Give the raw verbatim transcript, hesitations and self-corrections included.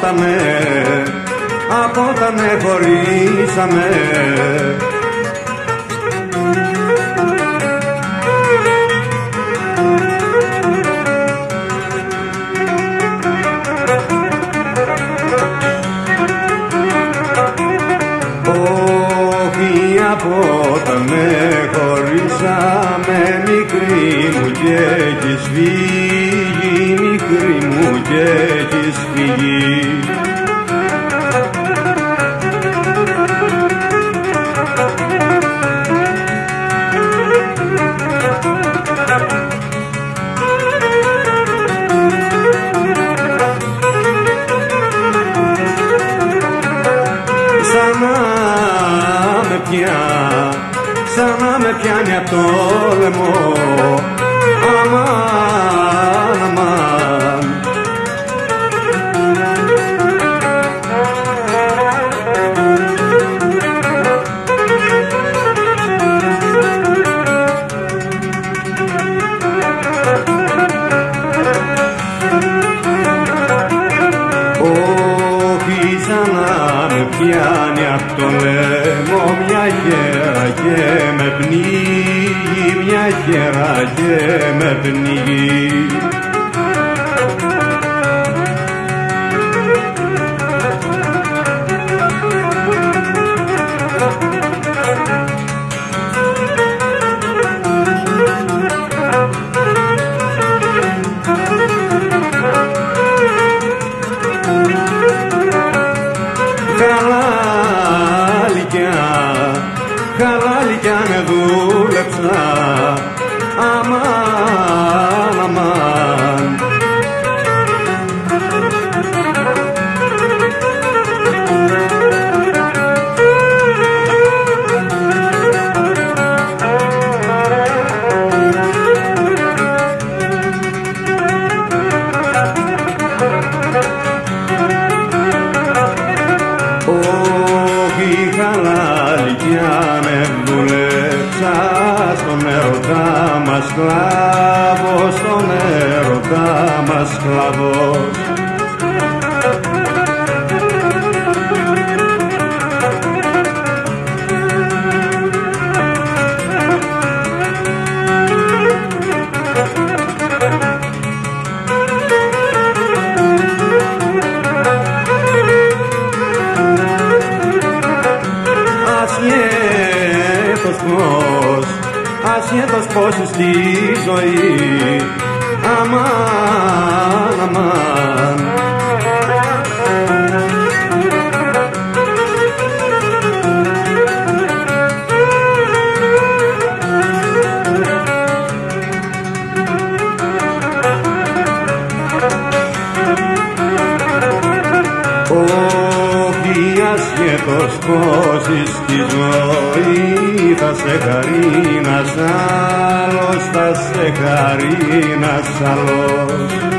απόταμε, απόταμε χωρίσαμε. Όχι απόταμε χωρίσαμε, μικρή μου και έχεις φύγει, μικρή μου και έχεις φύγει. Σαν να με πια, σαν να με πιάνει απ' το λαιμό, αμάν, αμάν. Όχι σαν να με πιάνει απ' το λαιμό, μια χέρα και με πνίγει, μια χέρα και με πνίγει. Χαλάλικια με δούλεψα, αμάν, αμάν. Όχι χαλάλικια με δούλεψα, στον έρωτα μας σκλάβος, στον έρωτα μας σκλάβος. Ασχέτως πως, ασχέτως πως στη ζωή, αμάν, αμάν. Όχι ασχέτως πως στη ζωή, θα σε χαρεί ένας άλλος, θα σε χαρεί ένας άλλος.